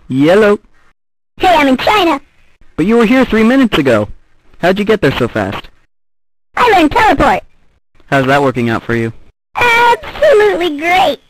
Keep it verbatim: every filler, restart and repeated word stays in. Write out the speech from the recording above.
Yellow. Hey, I'm in China. But you were here three minutes ago. How'd you get there so fast? I learned teleport. How's that working out for you? Absolutely great.